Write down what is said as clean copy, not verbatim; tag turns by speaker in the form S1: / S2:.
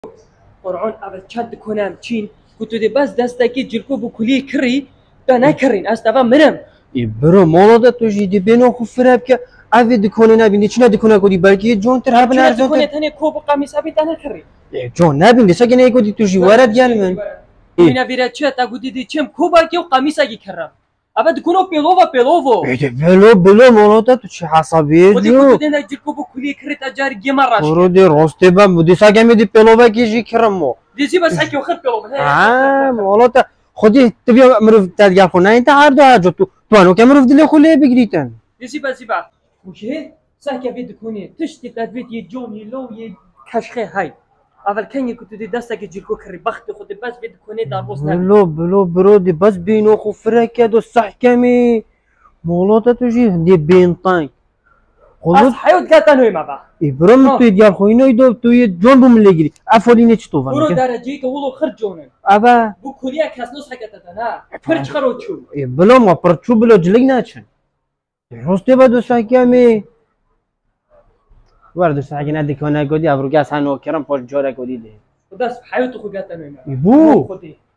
S1: قرآن اول چند کنم چین گوتو دی بس دستکی جلکو بو کلی کری تا نکرین از تبا منم
S2: برو مولادا تو جدی بینو خو فراب که اوی دکونه نبینی چی ندکونه کدی بلکه جون تر هر بنار
S1: چون دکونه تنه کوب قمیص ابی تا نکری
S2: جون نبینی سگه نه کدی تو جی ورد گل من
S1: اینا ویرا چه تا گودی دی چم کوبا کیو قمیصا کی کرم اول دکونو پلوو
S2: بلو مولادا تو چه حسابی
S1: خودی
S2: جو
S1: گوتو دی جلکو بو کلی کری تا جاری گمراش
S2: برو دی راسته با بودی سگه می دی پلووا کی جی کرمو
S1: دیزی بس کی خد پلوو
S2: مولادا خودی تبي مروف تلقى خونا انت عارض حاجه تو انو كامروف دلي خليه بقريتن
S1: زيبا وشي ساكا في دكوني تشتي تدفيت يجوني لو يكشخي هاي اول كان يكنت دي دستك يجيكو كري بخت خد بس في دكوني دار بوسنا
S2: بلو برودي بس بينو خو فرك دو صح كمي مولوتا تجي دي بين طانك
S1: خلاص حيوت قاتنوي ما با
S2: ابرم تو ديال خوينو يدو تو جون بوم ليغري افوليني تشطوفا
S1: برو درجيك ولو خرجونن
S2: ابا
S1: بو كليا كاسنوس حكتتنا فرج خروچو
S2: بلو ما برچو بلو جلگناچن روسته بدو ساكامي وردو ساكي ندي كنا قدي ابرو قاس هانو كرم فول جورا قدي دي
S1: وداس حيوت خو قاتنوي ما
S2: يبو
S1: خدي